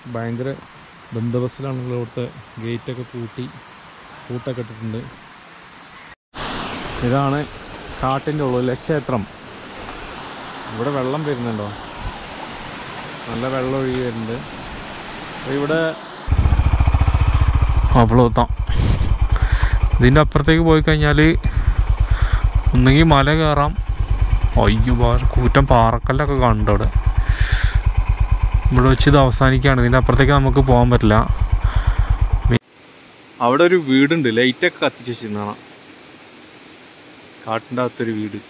ഭയങ്കര ബന്ദോബസ്തിലാണല്ലോ. ഇവിടുത്തെ ഗേറ്റൊക്കെ പൂട്ടൊക്കെ ഇട്ടിട്ടുണ്ട്. ഇതാണ് കാട്ടിൻ്റെ ഉള്ളിലെ ക്ഷേത്രം. ഇവിടെ വെള്ളം വരുന്നുണ്ടോ? നല്ല വെള്ളം ഒഴുകി വരുന്നുണ്ട്. ഇവിടെ അവളോത്താം. ഇതിൻ്റെ അപ്പുറത്തേക്ക് പോയി കഴിഞ്ഞാൽ ഒന്നുകിൽ മല കയറാം. അയ്യോ, കൂറ്റം പാറക്കല്ലൊക്കെ കാണുന്നുണ്ട് അവിടെ. ഇവിടെ വെച്ച് ഇത് അവസാനിക്കുകയാണ്. ഇതിൻ്റെ അപ്പുറത്തേക്ക് നമുക്ക് പോകാൻ പറ്റില്ല. അവിടെ ഒരു വീടുണ്ട്, ലൈറ്റൊക്കെ കത്തിച്ച് വെച്ചിരുന്നതാണ്. കാട്ടിൻ്റെ അകത്തൊരു വീട്.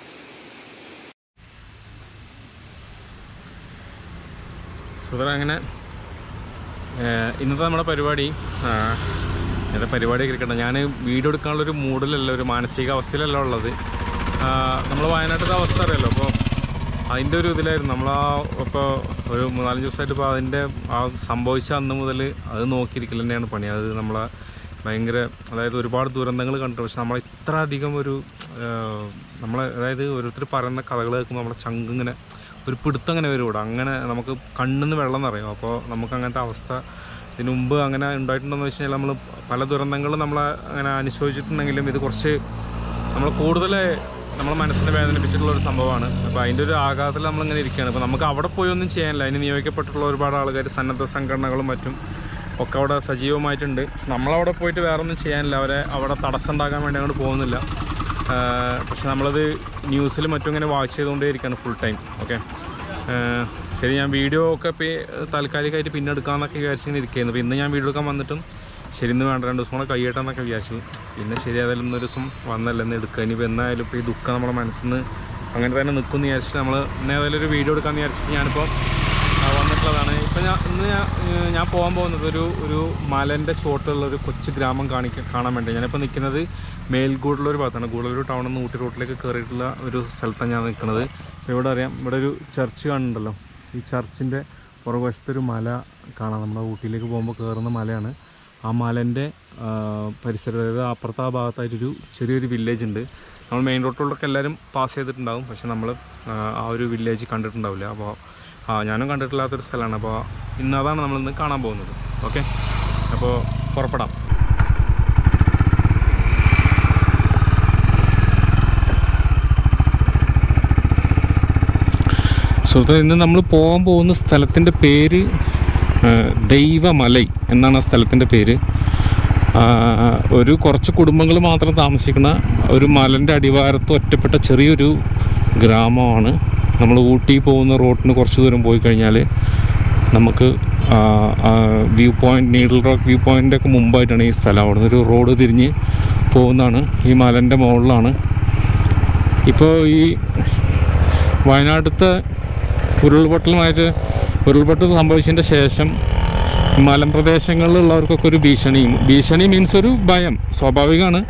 സുഹൃത്തുക്കളെ, അങ്ങനെ ഇന്നത്തെ നമ്മുടെ പരിപാടിയൊക്കെ ഇരിക്കട്ടെ. ഞാൻ വീഡിയോ എടുക്കാനുള്ളൊരു മൂഡിലല്ല, ഒരു മാനസികാവസ്ഥയിലല്ല ഉള്ളത്. നമ്മൾ വയനാട്ടിലത്തെ അവസ്ഥ അറിയാമല്ലോ. അപ്പോൾ അതിൻ്റെ ഒരു ഇതിലായിരുന്നു ഇപ്പോൾ ഒരു 4-5 ദിവസമായിട്ട്. ഇപ്പോൾ അതിൻ്റെ സംഭവിച്ച അന്ന് മുതൽ അത് നോക്കിയിരിക്കൽ തന്നെയാണ് പണി. അത് നമ്മളെ ഭയങ്കര, അതായത് ഒരുപാട് ദുരന്തങ്ങൾ കണ്ടിട്ട്, പക്ഷെ നമ്മൾ ഇത്ര അധികം അതായത് ഓരോരുത്തർ പറയുന്ന കഥകൾ കേൾക്കുമ്പോൾ നമ്മളെ ചങ്കിങ്ങനെ ഒരു പിടുത്തം അങ്ങനെ വരും ഇവിടെ. അങ്ങനെ നമുക്ക് കണ്ണിന്ന് വെള്ളം നിറയും. അപ്പോൾ നമുക്ക് അങ്ങനത്തെ അവസ്ഥ ഇതിനു മുമ്പ് അങ്ങനെ ഉണ്ടായിട്ടുണ്ടോയെന്ന് വെച്ച് കഴിഞ്ഞാൽ നമ്മൾ പല ദുരന്തങ്ങളും നമ്മളെ അങ്ങനെ അനുഭവിച്ചിട്ടുണ്ടെങ്കിലും ഇത് കുറച്ച് നമ്മൾ കൂടുതൽ നമ്മളെ മനസ്സിനെ വേദനിപ്പിച്ചിട്ടുള്ളൊരു സംഭവമാണ്. അപ്പോൾ അതിൻ്റെ ഒരു ആഘാതത്തിൽ നമ്മളിങ്ങനെ ഇരിക്കുകയാണ്. അപ്പോൾ നമുക്ക് അവിടെ പോയി ഒന്നും ചെയ്യാനില്ല. അതിന് നിയോഗിക്കപ്പെട്ടിട്ടുള്ള ഒരുപാട് ആൾക്കാർ, സന്നദ്ധ സംഘടനകളും മറ്റും ഒക്കെ അവിടെ സജീവമായിട്ടുണ്ട്. നമ്മളവിടെ പോയിട്ട് വേറെ ഒന്നും ചെയ്യാനില്ല. അവിടെ തടസ്സം ഉണ്ടാക്കാൻ വേണ്ടി അങ്ങോട്ട് പോകുന്നില്ല. പക്ഷെ നമ്മളത് ന്യൂസിൽ മറ്റും ഇങ്ങനെ വാച്ച് ചെയ്തുകൊണ്ടേ ഇരിക്കുകയാണ് ഫുൾ ടൈം. ഓക്കെ, ശരി. ഞാൻ വീഡിയോ ഒക്കെ താൽക്കാലികമായിട്ട് പിന്നെ എടുക്കാമെന്നൊക്കെ വിചാരിച്ചിങ്ങനെ ഇരിക്കുകയായിരുന്നു. അപ്പോൾ ഇന്ന് ഞാൻ വീഡിയോ എടുക്കാൻ വന്നിട്ടും ശരി, ഇന്ന് വേണ്ട, 2 ദിവസം കൂടെ കഴിയട്ടെന്നൊക്കെ വിചാരിച്ചു. പിന്നെ ശരി, ഏതായാലും ഇന്നൊരു ദിവസം വന്നല്ല, ഇന്ന് എടുക്കുക. ഇനിയിപ്പോൾ എന്നായാലും ഇപ്പോൾ ഈ ദുഃഖം നമ്മുടെ മനസ്സിൽ നിന്ന് അങ്ങനെ തന്നെ നിൽക്കുമെന്ന് വിചാരിച്ചിട്ട് നമ്മൾ ഇന്ന് ഏതായാലും ഒരു വീഡിയോ എടുക്കാമെന്ന് വിചാരിച്ചിട്ട് ഞാനിപ്പോൾ വന്നിട്ടുള്ളതാണ്. ഇപ്പോൾ ഞാൻ പോകാൻ പോകുന്നത് ഒരു മലേൻ്റെ ചോട്ടുള്ളൊരു കൊച്ചു ഗ്രാമം കാണാൻ വേണ്ടി. ഞാനിപ്പോൾ നിൽക്കുന്നത് മേൽഗൂഡലൂർ ഭാഗത്താണ്. ഗൂഡലൂർ ടൗണിൽ നിന്ന് ഊട്ടി റോട്ടിലേക്ക് കയറിയിട്ടുള്ള ഒരു സ്ഥലത്താണ് ഞാൻ നിൽക്കുന്നത്. ഇപ്പോൾ ഇവിടെ അറിയാം, ഇവിടെ ഒരു ചർച്ച് കാണുന്നുണ്ടല്ലോ. ഈ ചർച്ചിൻ്റെ പുറകുവശത്തൊരു മല കാണാം. നമ്മുടെ ഊട്ടിയിലേക്ക് പോകുമ്പോൾ കയറുന്ന മലയാണ്. ആ മലേൻ്റെ പരിസരം, അതായത് അപ്പുറത്തെ ആ ഭാഗത്തായിട്ടൊരു ചെറിയൊരു വില്ലേജ് ഉണ്ട്. നമ്മൾ മെയിൻ റോഡിലൊക്കെ എല്ലാവരും പാസ് ചെയ്തിട്ടുണ്ടാകും, പക്ഷെ നമ്മൾ ആ ഒരു വില്ലേജ് കണ്ടിട്ടുണ്ടാവില്ല. അപ്പോൾ ഞാനും കണ്ടിട്ടില്ലാത്തൊരു സ്ഥലമാണ്. അപ്പോൾ അതാണ് നമ്മളിന്ന് കാണാൻ പോകുന്നത്. ഓക്കെ, അപ്പോൾ പുറപ്പെടാം. സുഹൃത്തുക്കളെ, ഇന്ന് നമ്മൾ പോകാൻ പോകുന്ന സ്ഥലത്തിൻ്റെ പേര് ദൈവമലൈ എന്നാണ് ആ സ്ഥലത്തിൻ്റെ പേര്. കുറച്ച് കുടുംബങ്ങൾ മാത്രം താമസിക്കുന്ന ഒരു മലൻ്റെ അടിവാരത്ത് ഒറ്റപ്പെട്ട ചെറിയൊരു ഗ്രാമമാണ്. നമ്മൾ ഊട്ടി പോകുന്ന റോഡിന് കുറച്ച് ദൂരം പോയി കഴിഞ്ഞാൽ നമുക്ക് view point, needle rock view പോയിൻ്റൊക്കെ മുമ്പായിട്ടാണ് ഈ സ്ഥലം. അവിടെ നിന്നൊരു റോഡ് തിരിഞ്ഞ് പോകുന്നതാണ്. ഈ മലൻ്റെ മുകളിലാണ്. ഇപ്പോൾ ഈ വയനാട്ടിലത്തെ ഉരുൾപൊട്ടൽ സംഭവിച്ചതിൻ്റെ ശേഷം മലമ്പ്രദേശങ്ങളിലുള്ളവർക്കൊക്കെ ഒരു ഭീഷണി മീൻസ് ഒരു ഭയം സ്വാഭാവികമാണ്.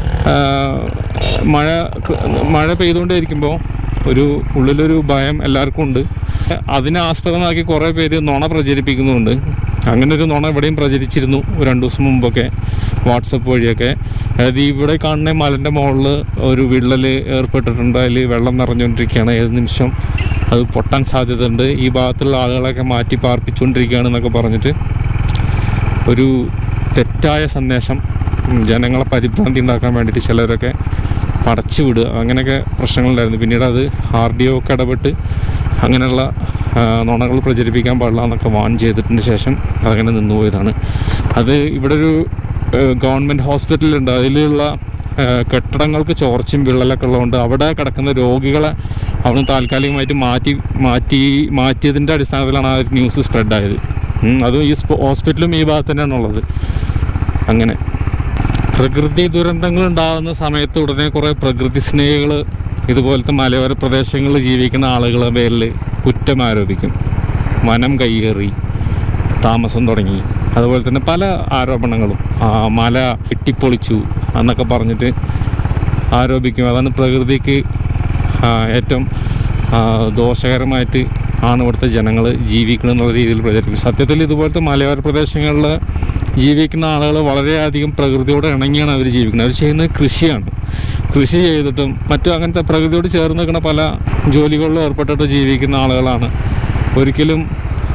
മഴ പെയ്തുകൊണ്ടേയിരിക്കുമ്പോൾ ഉള്ളിലൊരു ഭയം എല്ലാവർക്കും ഉണ്ട്. അതിനെ ആസ്പദമാക്കി കുറേ പേര് നുണ പ്രചരിപ്പിക്കുന്നുണ്ട്. അങ്ങനെ ഒരു നുണ ഇവിടെയും പ്രചരിച്ചിരുന്നു 2 ദിവസം മുമ്പൊക്കെ, വാട്സപ്പ് വഴിയൊക്കെ. അതായത് ഇവിടെ കാണുന്ന മലൻ്റെ മുകളിൽ ഒരു വിള്ളൽ ഏർപ്പെട്ടിട്ടുണ്ട്, അതിൽ വെള്ളം നിറഞ്ഞുകൊണ്ടിരിക്കുകയാണ്, ഏത് നിമിഷം അത് പൊട്ടാൻ സാധ്യതയുണ്ട്, ഈ ഭാഗത്തുള്ള ആളുകളൊക്കെ മാറ്റി പാർപ്പിച്ചുകൊണ്ടിരിക്കുകയാണെന്നൊക്കെ പറഞ്ഞിട്ട് ഒരു തെറ്റായ സന്ദേശം ജനങ്ങളെ പരിഭ്രാന്തി ഉണ്ടാക്കാൻ വേണ്ടിയിട്ട് ചിലരൊക്കെ പടച്ചു വിടുക, അങ്ങനെയൊക്കെ പ്രശ്നങ്ങളുണ്ടായിരുന്നു. പിന്നീട് അത് RDO ഒക്കെ ഇടപെട്ട് അങ്ങനെയുള്ള നുണകൾ പ്രചരിപ്പിക്കാൻ പാടില്ല എന്നൊക്കെ വാൺ ചെയ്തിട്ടതിന് ശേഷം അതങ്ങനെ നിന്നുപോയതാണ്. അത് ഇവിടെ ഒരു ഗവൺമെൻറ് ഹോസ്പിറ്റലുണ്ട്. അതിലുള്ള കെട്ടിടങ്ങൾക്ക് ചോർച്ചയും വിള്ളലൊക്കെ ഉള്ളതുകൊണ്ട് അവിടെ കിടക്കുന്ന രോഗികളെ അവിടെ താൽക്കാലികമായിട്ട് മാറ്റിയതിൻ്റെ അടിസ്ഥാനത്തിലാണ് ആ ഒരു ന്യൂസ് സ്പ്രെഡായത്. അതും ഈ ഹോസ്പിറ്റലും ഈ ഭാഗത്ത് തന്നെയാണ് ഉള്ളത്. അങ്ങനെ പ്രകൃതി ദുരന്തങ്ങൾ ഉണ്ടാകുന്ന സമയത്ത് ഉടനെ കുറേ പ്രകൃതി സ്നേഹികൾ ഇതുപോലത്തെ മലയോര പ്രദേശങ്ങളിൽ ജീവിക്കുന്ന ആളുകളെ പേരിൽ കുറ്റം ആരോപിക്കും. വനം കയ്യേറി, താമസം തുടങ്ങി, അതുപോലെ തന്നെ പല ആരോപണങ്ങളും, മല വെട്ടിപ്പൊളിച്ചു എന്നൊക്കെ പറഞ്ഞിട്ട് ആരോപിക്കും. അതാണ് പ്രകൃതിക്ക് ഏറ്റവും ദോഷകരമായിട്ട് ആണ് ഇവിടുത്തെ ജനങ്ങൾ ജീവിക്കണം എന്നുള്ള രീതിയിൽ പ്രചരിപ്പിക്കും. സത്യത്തിൽ ഇതുപോലത്തെ മലയോര പ്രദേശങ്ങളിൽ ജീവിക്കുന്ന ആളുകൾ വളരെയധികം പ്രകൃതിയോട് ഇണങ്ങിയാണ് അവർ ജീവിക്കുന്നത്. അവർ ചെയ്യുന്നത് കൃഷിയാണ്. കൃഷി ചെയ്തിട്ടും മറ്റും അങ്ങനത്തെ പ്രകൃതിയോട് ചേർന്ന് നിൽക്കുന്ന പല ജോലികളിലും ഏർപ്പെട്ടിട്ട് ജീവിക്കുന്ന ആളുകളാണ്. ഒരിക്കലും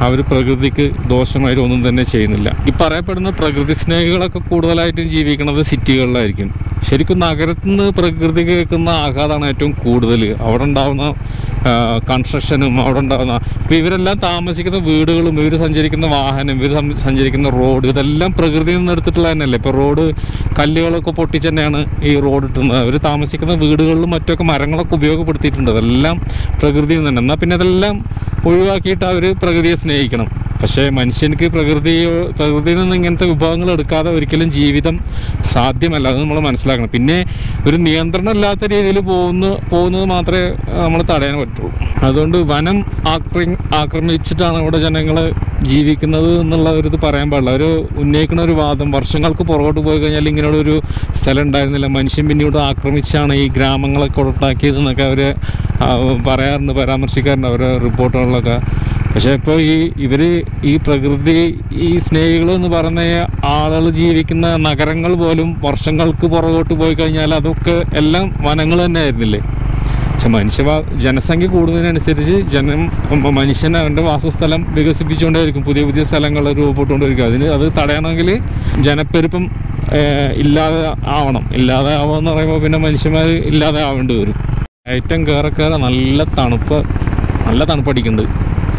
അവർ പ്രകൃതിക്ക് ദോഷമായിട്ട് ഒന്നും തന്നെ ചെയ്യുന്നില്ല. ഈ പറയപ്പെടുന്ന പ്രകൃതി സ്നേഹികളൊക്കെ കൂടുതലായിട്ടും ജീവിക്കുന്നത് സിറ്റികളിലായിരിക്കും. ശരിക്കും നഗരത്തിൽ നിന്ന് പ്രകൃതി കേൾക്കുന്ന ആഘാതമാണ് ഏറ്റവും കൂടുതൽ. അവിടെ ഉണ്ടാകുന്ന കൺസ്ട്രക്ഷനും അവിടെ ഉണ്ടാകുന്ന ഇപ്പോൾ ഇവരെല്ലാം താമസിക്കുന്ന വീടുകളും ഇവർ സഞ്ചരിക്കുന്ന വാഹനം ഇവർ സഞ്ചരിക്കുന്ന റോഡ് ഇതെല്ലാം പ്രകൃതിയിൽ നിന്ന് എടുത്തിട്ടുള്ള തന്നെയല്ലേ. ഇപ്പോൾ റോഡ് കല്ലുകളൊക്കെ പൊട്ടിച്ച് തന്നെയാണ് ഈ റോഡ് ഇട്ടുന്നത്. അവർ താമസിക്കുന്ന വീടുകളിലും മറ്റൊക്കെ മരങ്ങളൊക്കെ ഉപയോഗപ്പെടുത്തിയിട്ടുണ്ട്. അതെല്ലാം പ്രകൃതിയിൽ നിന്ന് തന്നെ. എന്നാൽ പിന്നെ അതെല്ലാം ഒഴിവാക്കിയിട്ട് അവർ പ്രകൃതിയെ സ്നേഹിക്കണം. പക്ഷേ മനുഷ്യർക്ക് പ്രകൃതിയിൽ നിന്ന് ഇങ്ങനത്തെ വിഭവങ്ങൾ എടുക്കാതെ ഒരിക്കലും ജീവിതം സാധ്യമല്ല. അത് നമ്മൾ മനസ്സിലാക്കണം. പിന്നെ ഒരു നിയന്ത്രണം ഇല്ലാത്ത രീതിയിൽ പോകുന്നത് മാത്രമേ നമ്മൾ തടയാൻ പറ്റുള്ളൂ. അതുകൊണ്ട് വനം ആക്രമിച്ചിട്ടാണ് ഇവിടെ ജനങ്ങൾ ജീവിക്കുന്നത് എന്നുള്ള ഒരു ഇത് പറയാൻ പാടില്ല. അവർ ഉന്നയിക്കുന്ന ഒരു വാദം വർഷങ്ങൾക്ക് പുറകോട്ട് പോയി കഴിഞ്ഞാൽ ഇങ്ങനെയുള്ളൊരു സ്ഥലം ഉണ്ടായിരുന്നില്ല, മനുഷ്യൻ പിന്നീട് ആക്രമിച്ചാണ് ഈ ഗ്രാമങ്ങളൊക്കെ ഉണ്ടാക്കിയതെന്നൊക്കെ അവർ പറയാറുണ്ട്, പരാമർശിക്കാറുണ്ട് അവരുടെ റിപ്പോർട്ടുകളിലൊക്കെ. പക്ഷേ ഇപ്പോൾ ഇവർ ഈ പ്രകൃതി ഈ സ്നേഹികൾ എന്ന് പറഞ്ഞ ആളുകൾ ജീവിക്കുന്ന നഗരങ്ങൾ പോലും വർഷങ്ങൾക്ക് പുറകോട്ട് പോയി കഴിഞ്ഞാൽ അതൊക്കെ എല്ലാം വനങ്ങൾ തന്നെ ആയിരുന്നില്ലേ. പക്ഷെ ജനസംഖ്യ കൂടുന്നതിനനുസരിച്ച് മനുഷ്യൻ അവൻ്റെ വാസസ്ഥലം വികസിപ്പിച്ചുകൊണ്ടേയിരിക്കും, പുതിയ പുതിയ സ്ഥലങ്ങൾ രൂപപ്പെട്ടുകൊണ്ടിരിക്കും. അത് തടയണമെങ്കിൽ ജനപ്പെരുപ്പം ഇല്ലാതെ ആവുക എന്ന് പറയുമ്പോൾ പിന്നെ മനുഷ്യന്മാർ ഇല്ലാതെ ആവേണ്ടി വരും. ഏറ്റവും കയറ നല്ല തണുപ്പടിക്കുന്നുണ്ട്.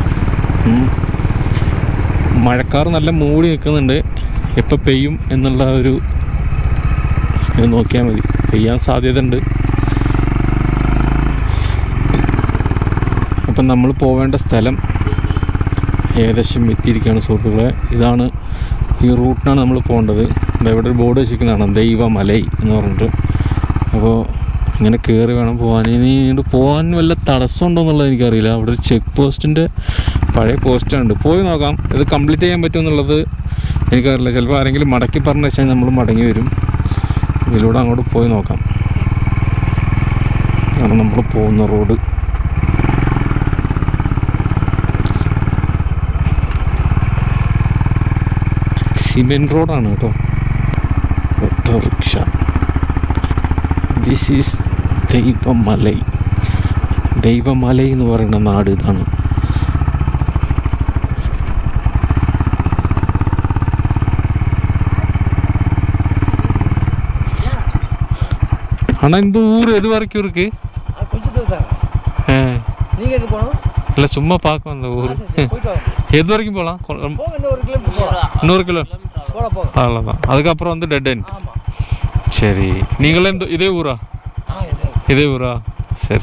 മഴക്കാർ നല്ല മൂടി നിൽക്കുന്നുണ്ട്. എപ്പോൾ പെയ്യും എന്നുള്ള ഒരു ഇത് നോക്കിയാൽ മതി. പെയ്യാൻ സാധ്യത ഉണ്ട്. അപ്പം നമ്മൾ പോവേണ്ട സ്ഥലം ഏകദേശം എത്തിയിരിക്കുകയാണ് സുഹൃത്തുക്കളെ. ഇതാണ് ഈ റൂട്ടിനാണ് നമ്മൾ പോകേണ്ടത്. ഇവിടെ ഒരു ബോർഡ് വെച്ചിരിക്കുന്നതാണ് ദൈവമലൈ എന്ന് പറഞ്ഞിട്ട്. അപ്പോൾ ഇങ്ങനെ കയറി വേണം പോകാൻ. ഇനി പോകാൻ വല്ല തടസ്സമുണ്ടോ എന്നുള്ളത് എനിക്കറിയില്ല. അവിടെ ഒരു ചെക്ക് പോസ്റ്റിൻ്റെ പഴയ പോസ്റ്റുണ്ട്, പോയി നോക്കാം. ഇത് കംപ്ലീറ്റ് ചെയ്യാൻ പറ്റുമെന്നുള്ളത് എനിക്കറിയില്ല. ചിലപ്പോൾ ആരെങ്കിലും മടക്കി പറഞ്ഞു വെച്ചാൽ നമ്മൾ മടങ്ങി വരും. ഇതിലൂടെ അങ്ങോട്ട് പോയി നോക്കാം. ആണ് നമ്മൾ പോകുന്ന റോഡ്. സിമെൻറ്റ് റോഡാണ് കേട്ടോ. ഓട്ടോറിക്ഷ. ദിസ് ഈസ് ദൈവമലൈ എന്ന് പറയുന്ന നാട് ഇതാണ്. அண்ணா இந்த ஊர் எது வரைக்கும் இருக்கு? இல்லை சும்மா பார்க்க வந்த ஊர். எது வரைக்கும் போகலாம்? 100 கிலோ அவ்வளோதான். அதுக்கப்புறம் வந்து டெட் எண்ட். சரி, நீங்களே இதே ஊரா? இதே ஊரா? சரி.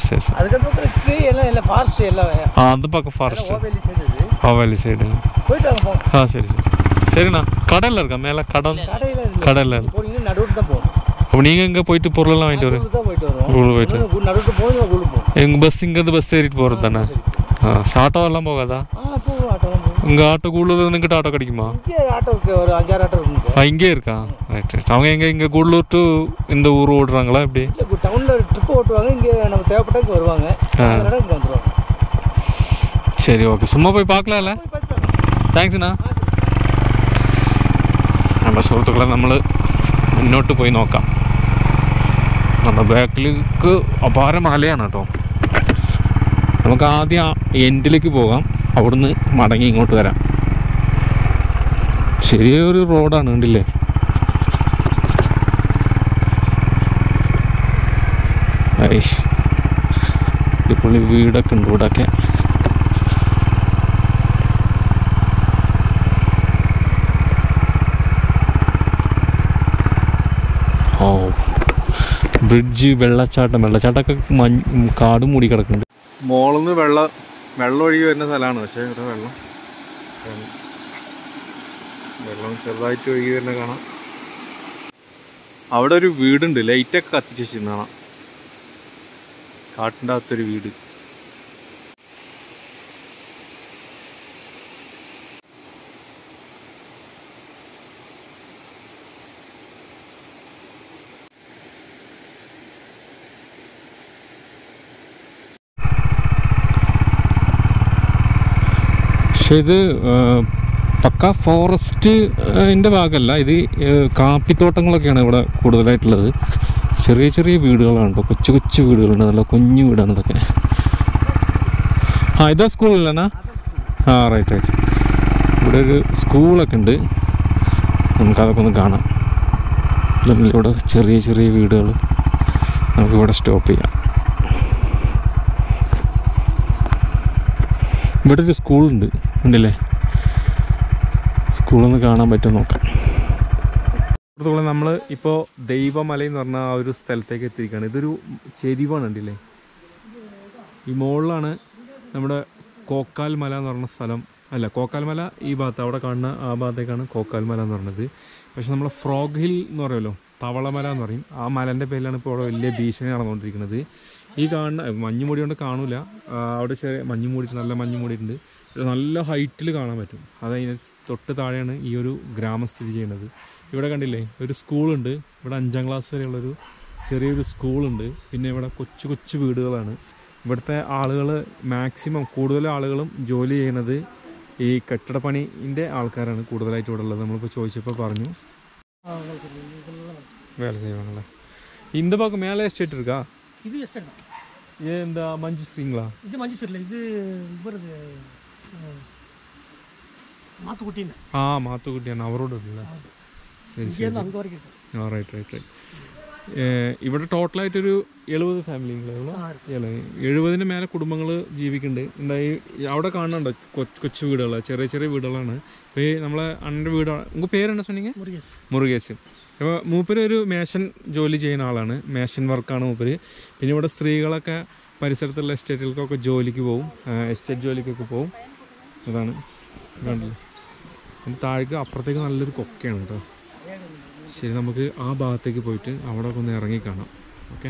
அந்த பக்கம் ஃபாரஸ்ட் ஓவேலி சைடு. சரி சரிண்ணா. கடலில் இருக்கா மேலே? கடலில் அப்போ நீங்கள் எங்கே போயிட்டு பொருளெல்லாம் வாங்கிட்டு போயிட்டு எங்கள் பஸ் இங்கேருந்து பஸ் ஏறிட்டு போகிறது தானே? ஆட்டோ எல்லாம் போகாதா? உங்கள் ஆட்டோக்குள்ளே இருந்துக்கிட்ட ஆட்டோ கிடைக்குமா? இங்கே இருக்கா? ரைட். அவங்க இங்கே கூடலூர் டு இந்த ஊர் ஓடுறாங்களா எப்படி? சரி, ஓகே. சும்மா போய் பார்க்கலாம்ல? താങ്ക്സ്ண்ணா. നമ്മുടെ സുഹൃത്തുക്കളെ നമ്മൾ മുന്നോട്ട് പോയി നോക്കാം. നമ്മുടെ ബാക്കിലേക്ക് അപാര മലയാണ് കേട്ടോ. നമുക്ക് ആദ്യം എൻഡിലേക്ക് പോകാം, അവിടുന്ന് മടങ്ങി ഇങ്ങോട്ട് വരാം. ശരിയൊരു റോഡാണ്, കണ്ടില്ലേ? ഇപ്പോൾ വീടൊക്കെ ഉണ്ട് ഇവിടെയൊക്കെ. ഓ, ബ്രിഡ്ജ്, വെള്ളച്ചാട്ടമൊക്കെ കാട് മൂടി കിടക്കുന്നുണ്ട്. മോളിൽ നിന്ന് വെള്ളം ഒഴുകി വരുന്ന സ്ഥലമാണ്. പക്ഷേ ഇവിടെ വെള്ളം ചെറുതായിട്ട് ഒഴുകി വരുന്ന കാണാം. അവിടെ ഒരു വീടുണ്ട്, ലൈറ്റൊക്കെ കത്തിച്ച് വെച്ചിരുന്നതാണ്. കാട്ടിൻ്റെ അകത്തൊരു വീട്. പക്ഷെ ഇത് പക്ക ഫോറസ്റ്റിൻ്റെ ഭാഗമല്ല. ഇത് കാപ്പിത്തോട്ടങ്ങളൊക്കെയാണ് ഇവിടെ കൂടുതലായിട്ടുള്ളത്. ചെറിയ ചെറിയ വീടുകളാണ് കേട്ടോ, കൊച്ചു വീടുകളുണ്ട്, നല്ല കുഞ്ഞു വീടാണ് ഇതൊക്കെ. ഇതാ സ്കൂളില്ലണ്ണാ? റൈറ്റ്. ഇവിടെ ഒരു സ്കൂളൊക്കെ ഉണ്ട്, നമുക്കതൊക്കെ ഒന്ന് കാണാം. ഇവിടെ ചെറിയ ചെറിയ വീടുകൾ, നമുക്കിവിടെ സ്റ്റോപ്പ് ചെയ്യാം. ഇവിടെ ഒരു സ്കൂളുണ്ട്, ഉണ്ടല്ലേ? സ്കൂളൊന്ന് കാണാൻ പറ്റുമോ നോക്കാം. അതുപോലെ നമ്മൾ ഇപ്പോൾ ദൈവമല എന്ന് പറഞ്ഞ ആ ഒരു സ്ഥലത്തേക്ക് എത്തിയിരിക്കുകയാണ്. ഇതൊരു ചെരിവാണ്, ഉണ്ടല്ലേ? ഈ മുകളിലാണ് നമ്മുടെ കോക്കാൽ മല എന്ന് പറഞ്ഞ സ്ഥലം. അല്ല, കോക്കാൽ മല ഈ ഭാഗത്ത്, അവിടെ കാണുന്ന ആ ഭാഗത്തേക്കാണ് കോക്കാൽ മല എന്ന് പറഞ്ഞത്. പക്ഷെ നമ്മൾ ഫ്രോഗ് ഹിൽ എന്ന് പറയുമല്ലോ, തവളമല എന്ന് പറയും, ആ മലൻ്റെ പേരിലാണ് ഇപ്പോൾ അവിടെ വലിയ ഭീഷണി നടന്നുകൊണ്ടിരിക്കുന്നത്. ഈ കാണുന്ന മഞ്ഞ് മൂടി കൊണ്ട് കാണൂല, അവിടെ ചെറിയ മഞ്ഞ് മൂടിയിട്ട്, നല്ല മഞ്ഞ് മൂടിയിട്ടുണ്ട്. നല്ല ഹൈറ്റിൽ കാണാൻ പറ്റും. അതിന് തൊട്ട് താഴെയാണ് ഈ ഒരു ഗ്രാമം സ്ഥിതി ചെയ്യുന്നത്. ഇവിടെ കണ്ടില്ലേ, ഒരു സ്കൂളുണ്ട്. ഇവിടെ 5ാം ക്ലാസ് വരെയുള്ളൊരു ചെറിയൊരു സ്കൂളുണ്ട്. പിന്നെ ഇവിടെ കൊച്ചു കൊച്ചു വീടുകളാണ്. ഇവിടുത്തെ ആളുകൾ മാക്സിമം കൂടുതൽ ആളുകളും ജോലി ചെയ്യുന്നത് ഈ കെട്ടിടപ്പണിൻ്റെ ആൾക്കാരാണ് കൂടുതലായിട്ട് ഇവിടെ ഉള്ളത്. നമ്മളിപ്പോൾ ചോദിച്ചപ്പോൾ പറഞ്ഞു வேலை செய்வாங்களா. இந்த பக்கம் மேலே எஸ்டேட் இருக்கா? இது எஸ்டேட் தான். ஏன் இந்த மஞ்சுஸ்ரீங்களா? இது மஞ்சுஸ்ரீ இல்லை, இது இவரது மாத்துக்குட்டின்னு. മാത്തുക്കുട്ടിയാണ്, അവരോട് ഇല്ല. ശരി, அங்கே வரைக்கும் இருக்கு. റൈറ്റ്. ഇവിടെ ടോട്ടലായിട്ടൊരു 70 ഫാമിലികളോ, 70-ന് മേലെ കുടുംബങ്ങൾ ജീവിക്കുന്നുണ്ട്. എന്തായി അവിടെ കാണുന്നുണ്ടോ കൊച്ചു വീടുകൾ, ചെറിയ ചെറിയ വീടുകളാണ്. ഇപ്പോൾ ഈ നമ്മളെ അണ്ണൻ്റെ വീടാണ്. നിങ്ങൾക്ക് പേരെന്താ சொன்னீங்க? മുരുകേശൻ. അപ്പോൾ മൂപ്പര് ഒരു മേശൻ ജോലി ചെയ്യുന്ന ആളാണ്, മേശൻ വർക്കാണ് മൂപ്പര്. പിന്നെ ഇവിടെ സ്ത്രീകളൊക്കെ പരിസരത്തുള്ള എസ്റ്റേറ്റുകൾക്കൊക്കെ ജോലിക്ക് പോവും, എസ്റ്റേറ്റ് ജോലിക്കൊക്കെ പോവും. അതാണ് കണ്ടില്ലേ. അതിന് താഴേക്ക് അപ്പുറത്തേക്ക് നല്ലൊരു കൊക്കയാണ് കേട്ടോ. ശരി, നമുക്ക് ആ ഭാഗത്തേക്ക് പോയിട്ട് അവിടെ ഒന്ന് ഇറങ്ങി കാണാം. ഓക്കെ.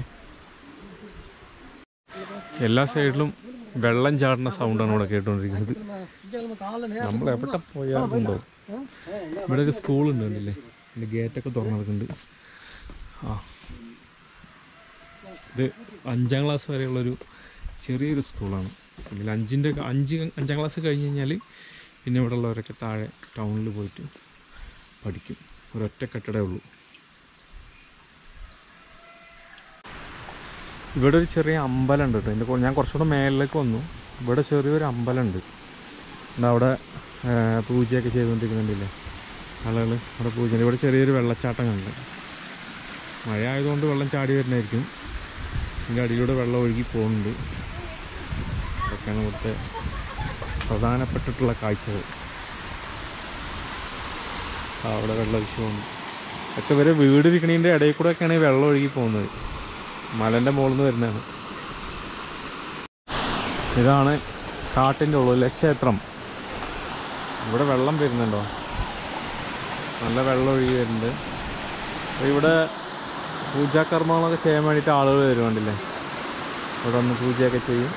എല്ലാ സൈഡിലും വെള്ളം ചാടുന്ന സൗണ്ടാണ് ഇവിടെ കേട്ടുകൊണ്ടിരിക്കുന്നത്. നമ്മൾ എവിടെ പോയാലുണ്ടോ. ഇവിടെ ഒരു സ്കൂളുണ്ട്, കണ്ടില്ലേ? എൻ്റെ ഗേറ്റൊക്കെ തുറന്നു നടക്കുന്നുണ്ട്. ഇത് 5ാം ക്ലാസ് വരെയുള്ളൊരു ചെറിയൊരു സ്കൂളാണ്. പിന്നെ 5ാം ക്ലാസ് കഴിഞ്ഞ് കഴിഞ്ഞാൽ പിന്നെ ഇവിടെ ഉള്ളവരൊക്കെ താഴെ ടൗണിൽ പോയിട്ട് പഠിക്കും. ഒരൊറ്റ കെട്ടിടമേ ഉള്ളൂ. ഇവിടെ ഒരു ചെറിയ അമ്പലം ഉണ്ട് കേട്ടോ. എൻ്റെ ഞാൻ കുറച്ചുകൂടെ മേലിലേക്ക് വന്നു. ഇവിടെ ചെറിയൊരു അമ്പലമുണ്ട്. അവിടെ പൂജയൊക്കെ ചെയ്തുകൊണ്ടിരിക്കുന്നുണ്ടല്ലേ ആളുകൾ. അവിടെ പൂജ. ഇവിടെ ചെറിയൊരു വെള്ളച്ചാട്ടം കണ്ട്. മഴ ആയതുകൊണ്ട് വെള്ളം ചാടി വരുന്നതായിരിക്കും. ഇതിൻ്റെ അടിയിലൂടെ വെള്ളം ഒഴുകി പോകുന്നുണ്ട്. അതൊക്കെയാണ് ഇവിടുത്തെ പ്രധാനപ്പെട്ടിട്ടുള്ള കാഴ്ചകൾ. അവിടെ വെള്ളവിഷയമുണ്ട്. ഒക്കെ ഇവരെ വീടിരിക്കണതിൻ്റെ ഇടയിൽ കൂടെ ഒക്കെയാണ് ഈ വെള്ളം ഒഴുകി പോകുന്നത്. മലൻ്റെ മുകളിൽ നിന്ന് വരുന്നതാണ്. ഇതാണ് കാട്ടിൻ്റെ ഉള്ളിലെ ക്ഷേത്രം. ഇവിടെ വെള്ളം വരുന്നുണ്ടോ? നല്ല വെള്ളം ഒഴുകി വരുന്നുണ്ട്. അപ്പോൾ ഇവിടെ പൂജാകർമ്മങ്ങളൊക്കെ ചെയ്യാൻ വേണ്ടിയിട്ട് ആളുകൾ വരുന്നുണ്ടല്ലേ. ഇവിടെ വന്ന് പൂജയൊക്കെ ചെയ്യും.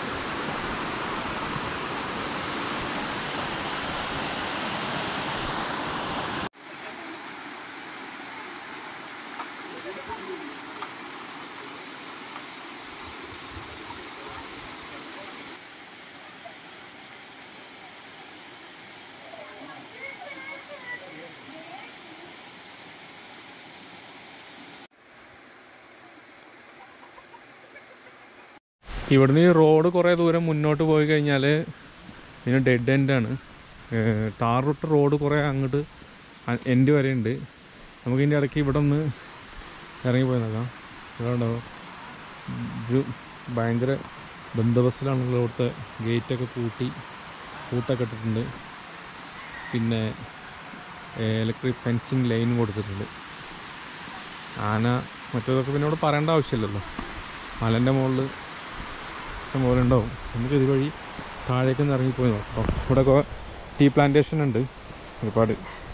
ഇവിടുന്ന് ഈ റോഡ് കുറേ ദൂരം മുന്നോട്ട് പോയി കഴിഞ്ഞാൽ ഇതിന് ഡെഡ് എൻഡാണ്. ടാർ റൂട്ട് റോഡ് കുറേ അങ്ങോട്ട് എൻഡ് വരെ ഉണ്ട്. നമുക്കിതിൻ്റെ ഇടയ്ക്ക് ഇവിടെ ഒന്ന് ഇറങ്ങിപ്പോയി നോക്കാം. ഇവിടെ ഉണ്ടാവും ഒരു ഭയങ്കര ബന്ദോബസ്തിലാണ് ഇവിടുത്തെ. ഗേറ്റൊക്കെ പൂട്ടൊക്കെ ഇട്ടിട്ടുണ്ട്. പിന്നെ ഇലക്ട്രിക് ഫെൻസിങ് ലൈൻ കൊടുത്തിട്ടുണ്ട്. ആന മറ്റേതൊക്കെ പിന്നെ ഇവിടെ പറയേണ്ട ആവശ്യമില്ലല്ലോ. മലൻ്റെ മുകളിൽ പോലെ ഉണ്ടാവും. നമുക്ക് ഇതുവഴി താഴേക്കൊന്ന് ഇറങ്ങിപ്പോയി നോക്കാം. ഇവിടെ ടീ പ്ലാന്റേഷൻ ഉണ്ട് ഒരുപാട്.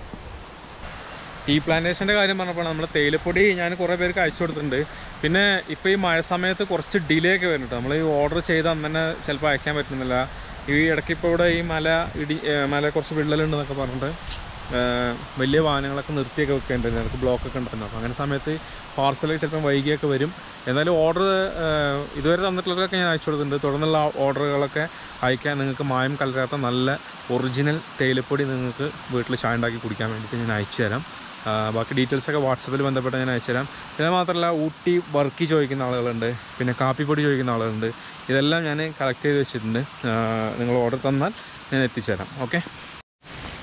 ടീ പ്ലാന്റേഷൻ്റെ കാര്യം പറഞ്ഞപ്പോൾ നമ്മൾ തേയിലപ്പൊടി ഞാൻ കുറേ പേർക്ക് അയച്ചു കൊടുത്തിട്ടുണ്ട്. പിന്നെ ഇപ്പോൾ ഈ മഴ സമയത്ത് കുറച്ച് ഡിലേ ഒക്കെ വരുന്നുണ്ട്. നമ്മൾ ഈ ഓർഡർ ചെയ്ത് അന്ന് തന്നെ ചിലപ്പോൾ അയക്കാൻ പറ്റുന്നില്ല. ഈ ഇടയ്ക്ക് ഇപ്പോൾ ഇവിടെ ഈ മല കുറച്ച് വിള്ളലുണ്ടെന്നൊക്കെ പറഞ്ഞിട്ട് വലിയ വാഹനങ്ങളൊക്കെ നിർത്തിയൊക്കെ വെക്കേണ്ടത്. എനിക്ക് ബ്ലോക്കൊക്കെ ഉണ്ടായിരുന്നു. അപ്പോൾ അങ്ങനെ സമയത്ത് പാർസലൊക്കെ ചിലപ്പോൾ വൈകിയൊക്കെ വരും. എന്നാലും ഓർഡർ ഇതുവരെ തന്നിട്ടുള്ളതൊക്കെ ഞാൻ അയച്ചു കൊടുത്തിട്ടുണ്ട്. തുടർന്നുള്ള ഓർഡറുകളൊക്കെ അയക്കാൻ നിങ്ങൾക്ക് മായം കലരാത്ത നല്ല ഒറിജിനൽ തേയിലപ്പൊടി നിങ്ങൾക്ക് വീട്ടിൽ ചായ ഉണ്ടാക്കി കുടിക്കാൻ വേണ്ടിയിട്ട് ഞാൻ അയച്ചു തരാം. ബാക്കി ഡീറ്റെയിൽസൊക്കെ വാട്സപ്പിൽ ബന്ധപ്പെട്ട് ഞാൻ അയച്ചു തരാം. പിന്നെ മാത്രമല്ല ഊട്ടി വർക്കി ചോദിക്കുന്ന ആളുകളുണ്ട്, പിന്നെ കാപ്പിപ്പൊടി ചോദിക്കുന്ന ആളുകളുണ്ട്. ഇതെല്ലാം ഞാൻ കളക്ട് ചെയ്ത് വെച്ചിട്ടുണ്ട്. നിങ്ങൾ ഓർഡർ തന്നാൽ ഞാൻ എത്തിച്ചു തരാം. ഓക്കെ.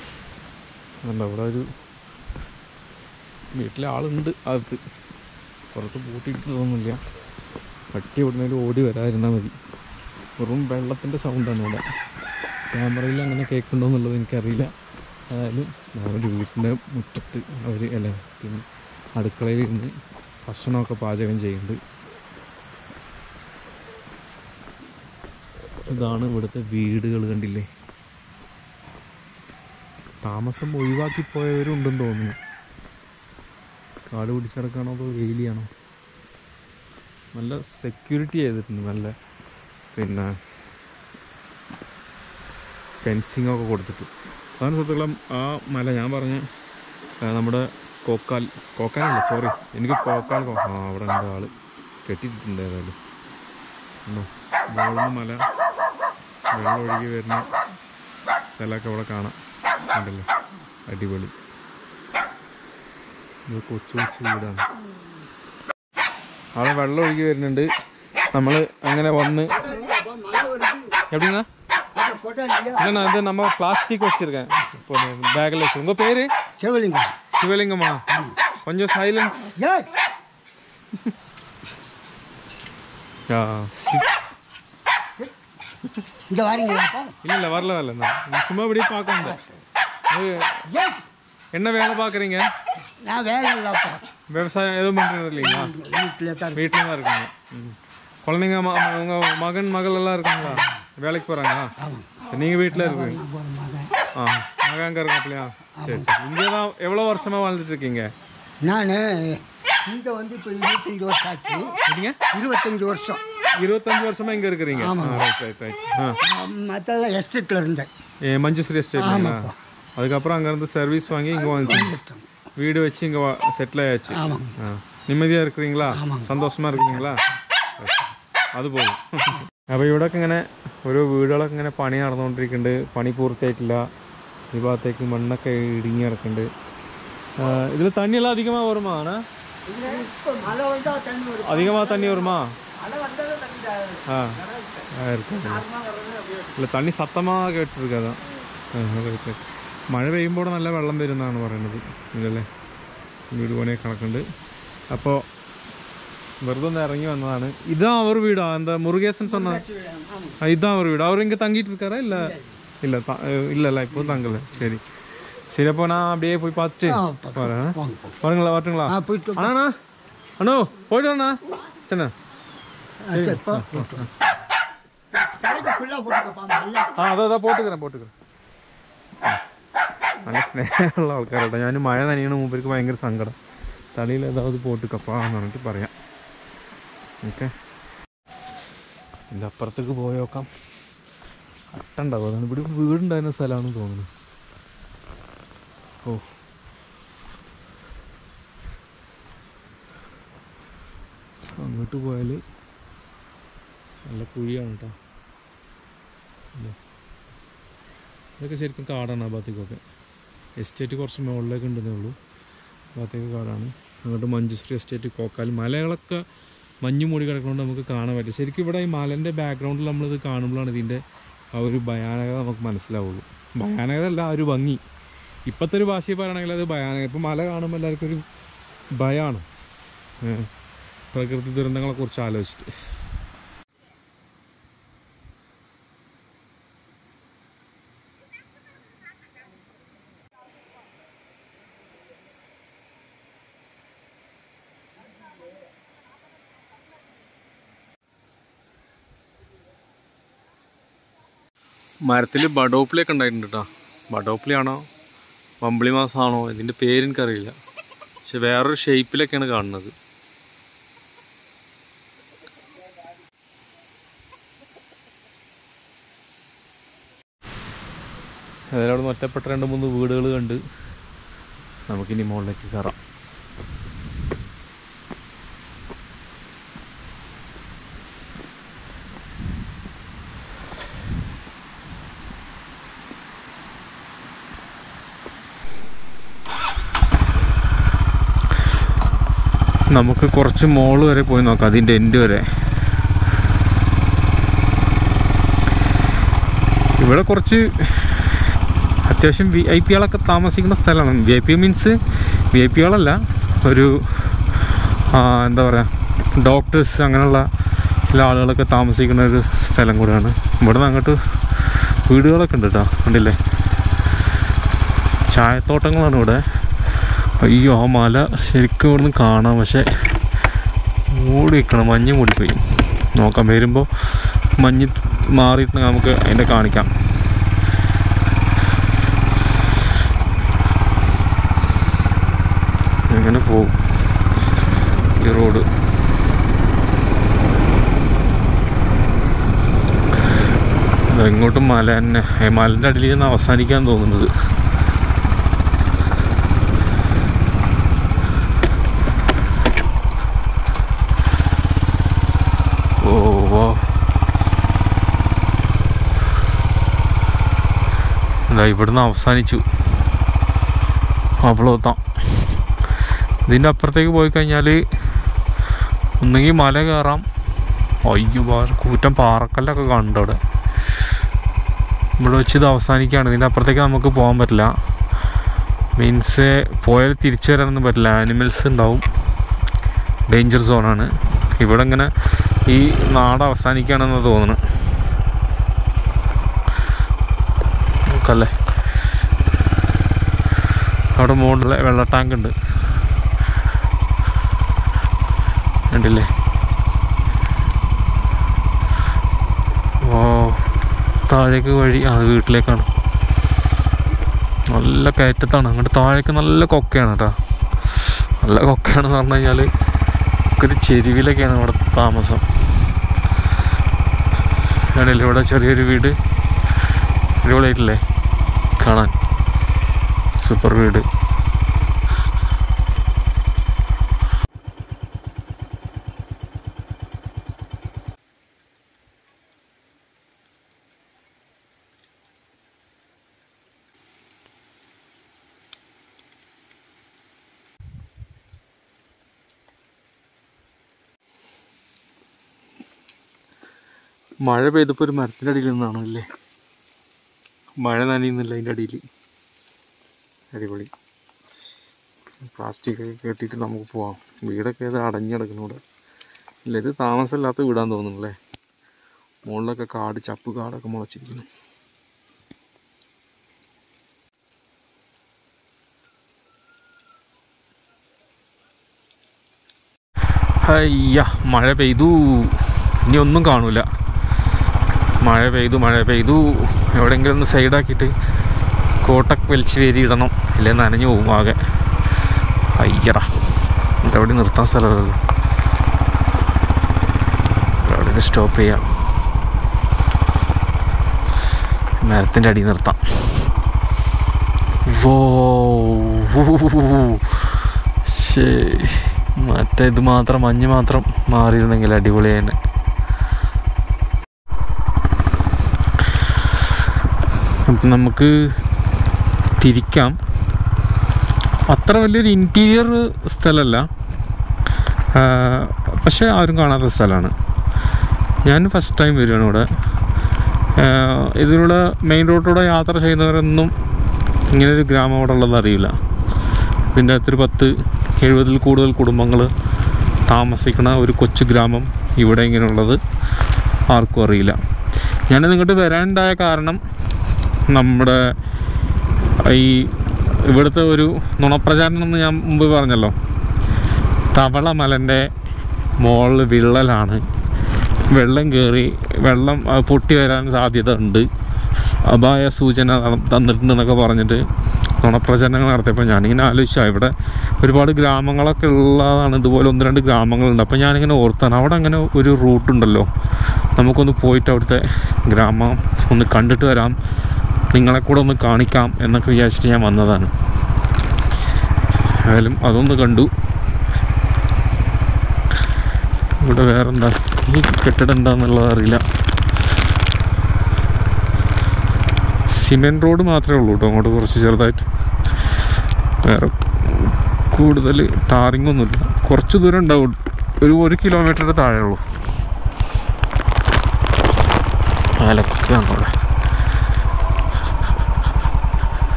അതുകൊണ്ട് അവിടെ ഒരു വീട്ടിലെ ആളുണ്ട് അകത്ത്. പുറത്ത് പൂട്ടിയിട്ടതൊന്നുമില്ല. പട്ടി എവിടുന്നേലും ഓടി വരാതിരുന്നാൽ മതി. വെറും വെള്ളത്തിൻ്റെ സൗണ്ടാണ് ഇവിടെ. ക്യാമറയിൽ അങ്ങനെ കേൾക്കുന്നുണ്ടോ എന്നുള്ളത് എനിക്കറിയില്ല. ഏതായാലും ഒരു വീട്ടിൻ്റെ മുറ്റത്ത് അവർ പിന്നെ അടുക്കളയിൽ ഇരുന്ന് ഭക്ഷണമൊക്കെ പാചകം ചെയ്യുന്നുണ്ട്. ഇതാണ് ഇവിടുത്തെ വീടുകൾ, കണ്ടില്ലേ? താമസം ഒഴിവാക്കിപ്പോയവരുണ്ടെന്ന് തോന്നുന്നു. കാട് പിടിച്ചെടുക്കുകയാണോ അതോ വേലിയാണോ? നല്ല സെക്യൂരിറ്റി ചെയ്തിട്ടുണ്ട്. നല്ല പിന്നെ ഫെൻസിങ്ങൊക്കെ കൊടുത്തിട്ട്. അതാണ് സുഹൃത്തുക്കളും ആ മല ഞാൻ പറഞ്ഞ നമ്മുടെ കോക്കാനല്ല, സോറി, എനിക്ക് കോക്കാൽ അവിടെ ഉണ്ട് ആൾ കെട്ടിയിട്ടുണ്ട്. ഏതായാലും മുകളിൽ മല വെള്ളം ഒഴുകി വരുന്ന സ്ഥലമൊക്കെ അവിടെ കാണാം. ഉണ്ടല്ലോ, അടിപൊളി. ഇത് കൊച്ചു കൊച്ചു വീടാണ്. അവിടെ വെള്ളം ഒഴുകി വരുന്നുണ്ട്. നമ്മൾ അങ്ങനെ വന്ന് எப்படிங்கண்ணா? இல்லைண்ணா இது நம்ம பிளாஸ்டிக் வச்சுருக்கேன் இப்போ பேக்கில் வச்சு. உங்கள் பேர்? சிவலிங்கம். சிவலிங்கம்மா, கொஞ்சம் சைலன்ஸ். இங்கே வாரீங்களா? இல்லை வரலண்ணா, சும்மா இப்படியே பார்க்க வந்தேன். என்ன வேலை பார்க்குறீங்க? நான் வேலை இல்லைப்பா, விவசாயம் எதுவும் பண்ணுறது இல்லைங்களா? வீட்டில் தான் இருக்காங்க. குழந்தைங்க உங்கள் மகன் மகள் எல்லாம் இருக்காங்களா? வேலைக்கு போகிறாங்களா? நீங்கள் வீட்டில் இருக்கீங்க? மகன் அங்கே இருக்காப்லையா? சரி சரி. இங்கே தான் எவ்வளோ வருஷமாக வாழ்ந்துட்டு இருக்கீங்க? நான் இங்கே வந்து இப்போ 25 வருஷம் ஆச்சு. சரிங்க, 25 வருஷம். 25 வருஷமாக இங்கே இருக்கிறீங்க? Right right right. மற்றெல்லாம் எஸ்டேட்டில் இருந்தேன். மஞ்சுஸ்ரீ எஸ்டேட். அதுக்கப்புறம் அங்கேருந்து சர்வீஸ் வாங்கி இங்கே வந்துட்டோம். வீடு வச்சு இங்கே செட்டில் ஆயாச்சு. നിമ്മതിயாக இருக்கிறீங்களா? സന്തോഷமாக இருக்கிறீங்களா? അത് പോകും. അപ്പോൾ ഇവിടെയൊക്കെ ഇങ്ങനെ ഓരോ വീടുകളൊക്കെ ഇങ്ങനെ പണി നടന്നുകൊണ്ടിരിക്കുന്നുണ്ട്. പണി പൂർത്തിയായിട്ടില്ല. ഈ ഭാഗത്തേക്ക് മണ്ണൊക്കെ ഇടുങ്ങി കിടക്കുന്നുണ്ട്. ഇതിൽ തണ്ണിയെല്ലാം അധികமாக வருமாண்ணா? அதிகமாக தண்ணி வருமா? இருக்கு. இல்லை, തണ്ണി സത്തமாக കേട്ടിരിക്കുക. മഴ പെയ്യുമ്പോൾ നല്ല വെള്ളം വരുന്നതാണ് പറയുന്നത്. ഇല്ലല്ലേ, വീട് പണിയെ കണക്കുണ്ട്. അപ്പോൾ വെറുതെ ഒന്ന് ഇറങ്ങി വന്നതാണ്. ഇതാ അവർ വീടാ? എന്താ മുരുകേസൻ சொன்ன? இதான் அவர் வீடு. அவர் இங்கே தங்கிட்டு இருக்காரா? இல்லை இல்லை இல்லைல்ல, இப்போ தங்கலை. சரி சரி, அப்போ நான் அப்படியே போய் பார்த்துட்டு வரேன். வரீங்களா? வரட்டுங்களா? அண்ணா அண்ணோ போயிட்டு வரண்ணா. சரிண்ணா. അതാ പോട്ടുக்கிறேன். നല്ല സ്നേഹമുള്ള ആൾക്കാരട്ടോ. ഞാൻ മഴ നനയണ മുമ്പേക്ക് ഭയങ്കര സങ്കടം. തലയിൽ ഏതാവത് പോട്ടുക്കപ്പാന്ന് പറഞ്ഞിട്ട് പറയാം. ഓക്കെ, ഇതിൻ്റെ അപ്പുറത്തേക്ക് പോയി നോക്കാം. അട്ടുണ്ടാവും. അതാണ് ഇവിടെ വീടുണ്ടായിരുന്ന സ്ഥലമാണെന്ന് തോന്നുന്നു. ഓ, അങ്ങോട്ട് പോയാൽ നല്ല കുഴിയാണ് കേട്ടോ. ഇതൊക്കെ ശരിക്കും കാടാണ്. ആ ഭാഗത്തേക്കൊക്കെ എസ്റ്റേറ്റ് കുറച്ച് മുകളിലേക്ക് ഉണ്ടെന്നേ ഉള്ളൂ. ഭാഗത്തേക്ക് കാടാണ്. അങ്ങോട്ട് മഞ്ജുശ്രീ എസ്റ്റേറ്റ്, കോക്കാൽ. മലകളൊക്കെ മഞ്ഞ് മൂടി കിടക്കുന്നതുകൊണ്ട് നമുക്ക് കാണാൻ പറ്റും. ശരിക്കും ഇവിടെ ഈ മലൻ്റെ ബാക്ക്ഗ്രൗണ്ടിൽ നമ്മളിത് കാണുമ്പോഴാണ് ഇതിൻ്റെ ആ ഒരു ഭയാനകത നമുക്ക് മനസ്സിലാവുള്ളൂ. ഭയാനകത അല്ല, ആ ഒരു ഭംഗി. ഇപ്പോഴത്തെ ഒരു ഭാഷയിൽ പറയുകയാണെങ്കിൽ അത് ഭയാനക. ഇപ്പോൾ മല കാണുമ്പോൾ എല്ലാവർക്കും ഒരു ഭയമാണ്, പ്രകൃതി ദുരന്തങ്ങളെക്കുറിച്ച് ആലോചിച്ചിട്ട്. മരത്തിൽ ബഡോപ്പിളിയൊക്കെ ഉണ്ടായിട്ടുണ്ട് കേട്ടോ. ബഡോപ്പിളിയാണോ വമ്പിളി മാസമാണോ ഇതിൻ്റെ പേരെനിക്കറിയില്ല. പക്ഷെ വേറൊരു ഷേപ്പിലൊക്കെയാണ് കാണുന്നത്. അതിലവിടെ ഒറ്റപ്പെട്ട 2-3 വീടുകൾ കണ്ട് നമുക്കിനി മുകളിലേക്ക് കയറാം. നമുക്ക് കുറച്ച് മോള് വരെ പോയി നോക്കാം, അതിൻ്റെ എൻഡ് വരെ. ഇവിടെ കുറച്ച് അത്യാവശ്യം VIP കളൊക്കെ താമസിക്കുന്ന സ്ഥലമാണ്. VIP മീൻസ് VIP കളല്ല, ഒരു എന്താ പറയുക, ഡോക്ടേഴ്സ് അങ്ങനെയുള്ള ചില ആളുകളൊക്കെ താമസിക്കുന്ന ഒരു സ്ഥലം കൂടെയാണ്. ഇവിടെ നിന്ന് അങ്ങോട്ട് വീടുകളൊക്കെ ഉണ്ട് കേട്ടോ, കണ്ടില്ലേ? ചായത്തോട്ടങ്ങളാണ് ഇവിടെ. അയ്യോ, ആ മല ശരിക്കും ഇവിടുന്ന് കാണാം, പക്ഷേ മൂടി നിൽക്കണം, മഞ്ഞ് മൂടിപ്പോയി. നോക്കാം, വരുമ്പോൾ മഞ്ഞ് മാറിയിട്ട് നമുക്ക് അതിൻ്റെ കാണിക്കാം. എങ്ങനെ പോകും ഈ റോഡ്? ഇങ്ങോട്ടും മല തന്നെ, മലൻ്റെ അടിയിൽ നിന്ന് അവസാനിക്കാൻ തോന്നുന്നത്. ഇവിടുന്ന് അവസാനിച്ചു, അവളോത്താം. ഇതിൻ്റെ അപ്പുറത്തേക്ക് പോയി കഴിഞ്ഞാൽ ഒന്നുകിൽ മല കയറാം. അയ്യോ, കൂറ്റം പാറക്കല്ലൊക്കെ കാണുന്നുണ്ട് അവിടെ. ഇവിടെ വെച്ച് ഇത് അവസാനിക്കുകയാണ്. ഇതിൻ്റെ അപ്പുറത്തേക്ക് നമുക്ക് പോകാൻ പറ്റില്ല. മീൻസ് പോയാൽ തിരിച്ചു വരാനൊന്നും പറ്റില്ല, ആനിമൽസ് ഉണ്ടാവും, ഡേഞ്ചർ സോണാണ്. ഇവിടെ ഇങ്ങനെ ഈ നാട് അവസാനിക്കുകയാണെന്ന് തോന്നുന്നു. നോക്കല്ലേ, അവിടെ മുകളിൽ വെള്ള ടാങ്ക് ഉണ്ട്, കണ്ടില്ലേ? ഓ, താഴേക്ക് വഴി അത് വീട്ടിലേക്കാണ്. നല്ല കയറ്റത്താണ്, അങ്ങോട്ട് താഴേക്ക് നല്ല കൊക്കയാണ് കേട്ടോ. നല്ല കൊക്കയാണെന്ന് പറഞ്ഞു കഴിഞ്ഞാൽ ഒരു ചെരുവിലൊക്കെയാണ് ഇവിടെ താമസം. ആണല്ലേ, ഇവിടെ ചെറിയൊരു വീട്, അടിപൊളിയായിട്ടില്ലേ കാണാൻ? സൂപ്പർ വീട്. മഴ പെയ്തപ്പോൾ ഒരു മരത്തിൻ്റെ അടിയിൽ നിന്നാണോ അല്ലേ? മഴ നനയുന്നില്ല അതിൻ്റെ അടിയിൽ. അടിപൊളി. പ്ലാസ്റ്റിക് ഒക്കെ കെട്ടിയിട്ട് നമുക്ക് പോവാം. വീടൊക്കെ ഏത് അടഞ്ഞിടക്കുന്നു ഇവിടെ. ഇല്ല, ഇത് താമസമില്ലാത്ത വീടാന്ന് തോന്നുന്നല്ലേ. മുകളിലൊക്കെ കാട്, ചപ്പ് കാടൊക്കെ മുളച്ചിരിക്കുന്നു. അയ്യ, മഴ പെയ്തു. ഇനി ഒന്നും കാണൂല. മഴ പെയ്തു. എവിടെയെങ്കിലും ഒന്ന് സൈഡാക്കിയിട്ട് കോട്ടൊക്കെ വലിച്ച് വേരി ഇടണം, ഇല്ലേ നനഞ്ഞു പോകും ആകെ. അയ്യടാ, എവിടെ നിർത്താൻ സ്ഥലമല്ലല്ലോ. എവിടെ സ്റ്റോപ്പ് ചെയ്യാം, മരത്തിൻ്റെ അടി നിർത്താം. വോ, മറ്റേ ഇത് മാത്രം, മഞ്ഞ് മാത്രം മാറിയിരുന്നെങ്കിൽ അടിപൊളിയായി. അപ്പം നമുക്ക് തിരിക്കാം. അത്ര വലിയൊരു ഇൻറ്റീരിയർ സ്ഥലമല്ല, പക്ഷേ ആരും കാണാത്ത സ്ഥലമാണ്. ഞാൻ ഫസ്റ്റ് ടൈം വരികയാണ് ഇവിടെ. ഇതിലൂടെ മെയിൻ റോഡിലൂടെ യാത്ര ചെയ്യുന്നവരൊന്നും ഇങ്ങനൊരു ഗ്രാമം അവിടെ ഉള്ളതെന്ന് അറിയില്ല. ഇതിൻ്റെ അകത്തൊരു 70 കൂടുതൽ കുടുംബങ്ങൾ താമസിക്കുന്ന ഒരു കൊച്ചു ഗ്രാമം ഇവിടെ ഇങ്ങനെയുള്ളത് ആർക്കും അറിയില്ല. ഞാനിത് ഇങ്ങോട്ട് വരാനുണ്ടായ കാരണം നമ്മുടെ ഈ ഇവിടുത്തെ ഒരു നുണപ്രചാരണം എന്ന് ഞാൻ മുമ്പ് പറഞ്ഞല്ലോ. തവള മലൻ്റെ മുകളിൽ വിള്ളലാണ്, വെള്ളം കയറി വെള്ളം പൊട്ടി വരാൻ സാധ്യത ഉണ്ട്, അപായ സൂചന തന്നിട്ടുണ്ടെന്നൊക്കെ പറഞ്ഞിട്ട് നുണപ്രചരണങ്ങൾ നടത്തിയപ്പോൾ ഞാനിങ്ങനെ ആലോചിച്ചാൽ ഇവിടെ ഒരുപാട് ഗ്രാമങ്ങളൊക്കെ ഉള്ളതാണ്. ഇതുപോലെ 1-2 ഗ്രാമങ്ങളുണ്ട്. അപ്പോൾ ഞാനിങ്ങനെ ഓർത്താണ്, അവിടെ അങ്ങനെ ഒരു റൂട്ടുണ്ടല്ലോ, നമുക്കൊന്ന് പോയിട്ട് അവിടുത്തെ ഗ്രാമം ഒന്ന് കണ്ടിട്ട് വരാം, നിങ്ങളെ കൂടെ ഒന്ന് കാണിക്കാം എന്നൊക്കെ വിചാരിച്ചിട്ട് ഞാൻ വന്നതാണ്. ഏതായാലും അതൊന്ന് കണ്ടു. ഇവിടെ വേറെന്താ, ഈ കെട്ടിടം എന്താണെന്നുള്ളത് അറിയില്ല. സിമെൻറ്റ് റോഡ് മാത്രമേ ഉള്ളൂ കേട്ടോ അങ്ങോട്ട്, കുറച്ച് ചെറുതായിട്ട്. വേറെ കൂടുതൽ ടാറിങ്ങൊന്നുമില്ല. കുറച്ച് ദൂരം ഉണ്ടാവും, ഒരു 1 കിലോമീറ്ററിൻ്റെ താഴെ ഉള്ളൂ. അലക്കാണ് അവിടെ.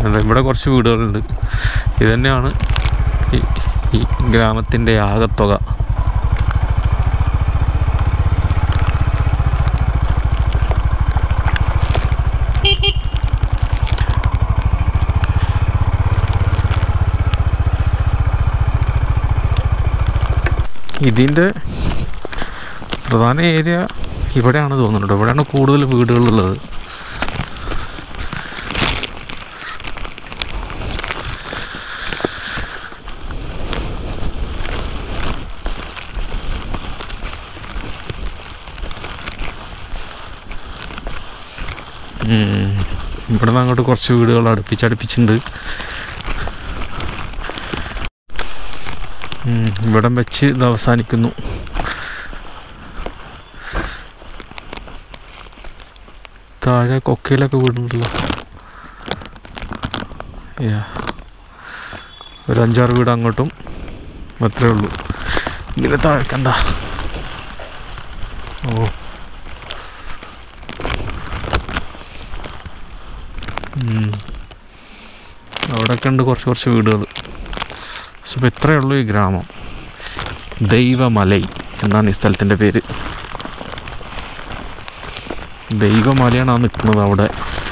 ഇവിടെ കുറച്ച് വീടുകളുണ്ട്. ഇത് തന്നെയാണ് ഈ ഗ്രാമത്തിൻ്റെ ആകത്തുക. ഇതിൻ്റെ പ്രധാന ഏരിയ ഇവിടെയാണ് തോന്നുന്നുണ്ട്. ഇവിടെയാണ് കൂടുതൽ വീടുകളുള്ളത്. ഇവിടെ നിന്ന് അങ്ങോട്ട് കുറച്ച് വീടുകൾ അടുപ്പിച്ചടുപ്പിച്ചിട്ടുണ്ട്. ഇവിടം വെച്ച് ഇത് അവസാനിക്കുന്നു. താഴെ കൊക്കയിലൊക്കെ വീടുണ്ടല്ലോ. ഒരു 5-6 വീട് അങ്ങോട്ടും അത്രേ ഉള്ളൂ. ഇതിന് താഴേക്കെന്താ? ഓ, അവിടെയൊക്കെ ഉണ്ട് കുറച്ച് വീടുകൾ. അപ്പോൾ ഇത്രയേ ഉള്ളൂ ഈ ഗ്രാമം. ദൈവമലൈ എന്നാണ് ഈ സ്ഥലത്തിൻ്റെ പേര്. ദൈവമലയാണ് ആ നിൽക്കുന്നത്. അവിടെ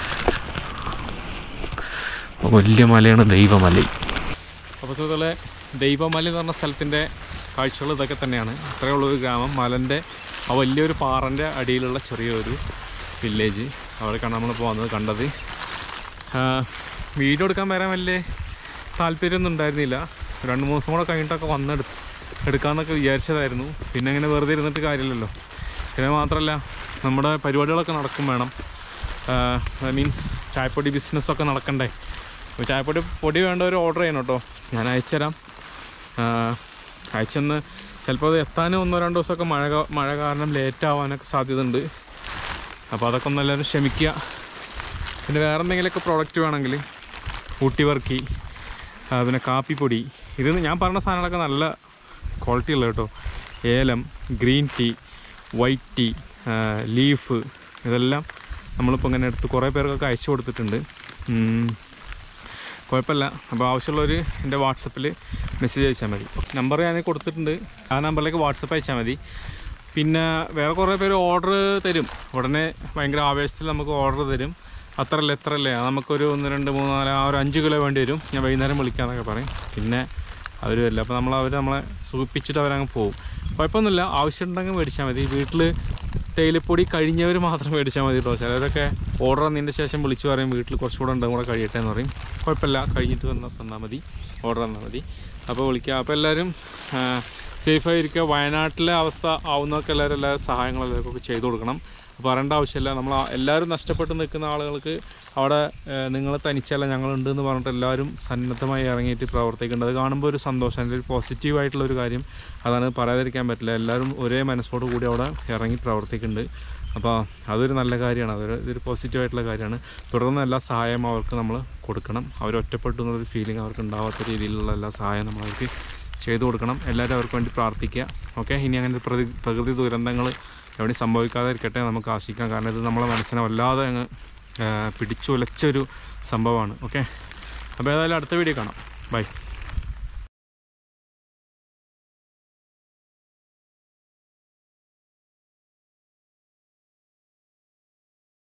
വലിയ മലയാണ് ദൈവമലൈ. അപ്പോൾ അതുപോലെ ദൈവമല എന്ന് പറഞ്ഞ സ്ഥലത്തിൻ്റെ കാഴ്ചകൾ ഇതൊക്കെ തന്നെയാണ്. ഇത്രയേ ഉള്ളൊരു ഗ്രാമം. മലൻ്റെ ആ വലിയൊരു പാറൻ്റെ അടിയിലുള്ള ചെറിയൊരു വില്ലേജ്. അവിടേക്കാണ് നമ്മളിപ്പോൾ വന്നത് കണ്ടത്. വീഡിയോ എടുക്കാൻ വരാൻ വലിയ താല്പര്യമൊന്നും ഉണ്ടായിരുന്നില്ല. 2-3 ദിവസം കൂടെ കഴിഞ്ഞിട്ടൊക്കെ എടുക്കാമെന്നൊക്കെ വിചാരിച്ചതായിരുന്നു. പിന്നെ അങ്ങനെ വെറുതെ ഇരുന്നിട്ട് കാര്യമില്ലല്ലോ. പിന്നെ മാത്രമല്ല നമ്മുടെ പരിപാടികളൊക്കെ നടക്കും വേണം. മീൻസ് ചായപ്പൊടി ബിസിനസ്സൊക്കെ നടക്കണ്ടേ. അപ്പോൾ ചായപ്പൊടി വേണ്ടവർ ഓർഡർ ചെയ്യണം കേട്ടോ. ഞാൻ അയച്ചുതരാം. അയച്ചെന്ന് ചിലപ്പോൾ അത് എത്താനും 1-2 ദിവസമൊക്കെ മഴ കാരണം ലേറ്റ് ആവാനൊക്കെ സാധ്യതയുണ്ട്. അപ്പോൾ അതൊക്കെ ഒന്ന് എല്ലാവരും ക്ഷമിക്കുക. പിന്നെ വേറെ എന്തെങ്കിലുമൊക്കെ പ്രോഡക്റ്റ് വേണമെങ്കിൽ ഊട്ടി വർക്കി, പിന്നെ കാപ്പിപ്പൊടി, ഇത് ഞാൻ പറഞ്ഞ സാധനങ്ങളൊക്കെ നല്ല ക്വാളിറ്റി ഉള്ളത് കേട്ടോ. ഏലം, green tea, white tea, leaf, ഇതെല്ലാം നമ്മളിപ്പോൾ ഇങ്ങനെ എടുത്ത് കുറേ പേർക്കൊക്കെ അയച്ചു കൊടുത്തിട്ടുണ്ട്. കുഴപ്പമില്ല. അപ്പോൾ ആവശ്യമുള്ളവർ എൻ്റെ വാട്സപ്പിൽ മെസ്സേജ് അയച്ചാൽ മതി. നമ്പർ ഞാൻ കൊടുത്തിട്ടുണ്ട്. ആ നമ്പറിലേക്ക് വാട്സപ്പ് അയച്ചാൽ മതി. പിന്നെ വേറെ കുറേ പേര് ഓർഡർ തരും. ഉടനെ ഭയങ്കര ആവേശത്തിൽ നമുക്ക് ഓർഡർ തരും. എത്രയല്ലേ നമുക്കൊരു 1, 2, 3, 4 ഒരു 5 കിലോ വേണ്ടി വരും. ഞാൻ വൈകുന്നേരം വിളിക്കാമെന്നൊക്കെ പറയും. പിന്നെ അവർ വരില്ല. അപ്പോൾ നമ്മളെ സൂചിപ്പിച്ചിട്ട് അവരങ്ങ് പോകും. കുഴപ്പമൊന്നുമില്ല. ആവശ്യമുണ്ടെങ്കിൽ മേടിച്ചാൽ മതി. വീട്ടിൽ തേയിലപ്പൊടി കഴിഞ്ഞവർ മാത്രം മേടിച്ചാൽ മതി കേട്ടോ. ചിലരൊക്കെ ഓർഡർ തന്നതിൻ്റെ ശേഷം വിളിച്ച് പറയും വീട്ടിൽ കുറച്ചുകൂടെ ഉണ്ടെങ്കിൽ കൂടെ കഴിയട്ടെ എന്ന് പറയും. കുഴപ്പമില്ല, കഴിഞ്ഞിട്ട് തന്നാൽ മതി, ഓർഡർ തന്നാൽ മതി. അപ്പോൾ വിളിക്കുക. അപ്പോൾ എല്ലാവരും സേഫായിരിക്കുക. വയനാട്ടിലെ അവസ്ഥ ആവുന്നതൊക്കെ എല്ലാ സഹായങ്ങളെല്ലാവർക്കും ചെയ്തു കൊടുക്കണം. പറയേണ്ട ആവശ്യമില്ല. നമ്മൾ എല്ലാവരും നഷ്ടപ്പെട്ട് നിൽക്കുന്ന ആളുകൾക്ക് അവിടെ നിങ്ങൾ തനിച്ചല്ല ഞങ്ങളുണ്ട് എന്ന് പറഞ്ഞിട്ട് എല്ലാവരും സന്നദ്ധമായി ഇറങ്ങിയിട്ട് പ്രവർത്തിക്കേണ്ടത് കാണുമ്പോൾ ഒരു സന്തോഷം. അതിൻ്റെ ഒരു പോസിറ്റീവായിട്ടുള്ളൊരു കാര്യം അതാണ്, പറയാതിരിക്കാൻ പറ്റില്ല. എല്ലാവരും ഒരേ മനസ്സോടു കൂടി അവിടെ ഇറങ്ങി പ്രവർത്തിക്കുന്നുണ്ട്. അപ്പോൾ അതൊരു നല്ല കാര്യമാണ്. ഇതൊരു പോസിറ്റീവായിട്ടുള്ള കാര്യമാണ്. തുടർന്ന് എല്ലാ സഹായവും അവർക്ക് നമ്മൾ കൊടുക്കണം. അവർ ഒറ്റപ്പെട്ടു എന്നൊരു ഫീലിംഗ് അവർക്ക് ഉണ്ടാവാത്ത രീതിയിലുള്ള എല്ലാ സഹായം നമ്മൾ അവർക്ക് ചെയ്തു കൊടുക്കണം. എല്ലാവരും അവർക്ക് വേണ്ടി പ്രാർത്ഥിക്കുക. ഓക്കെ, ഇനി അങ്ങനെ പ്രകൃതി ദുരന്തങ്ങൾ എവിടെ സംഭവിക്കാതിരിക്കട്ടെ നമുക്ക് ആശിക്കാം. കാരണം ഇത് നമ്മളെ മനസ്സിനെ വല്ലാതെ അങ്ങ് പിടിച്ചുലച്ചൊരു സംഭവമാണ്. ഓക്കെ, അപ്പോൾ ഏതായാലും അടുത്ത വീഡിയോ കാണാം. ബൈ.